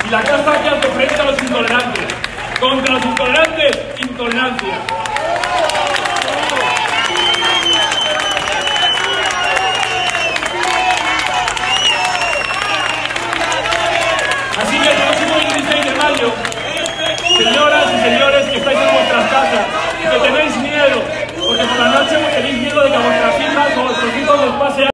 Y la casa que hace frente a los intolerantes. Contra los intolerantes, intolerancia. Así que el próximo 16 de mayo, señoras y señores que estáis en vuestras casas, que tenéis miedo, porque por la noche tenéis miedo de que a vuestras hijas o a vuestros hijos les pase algo.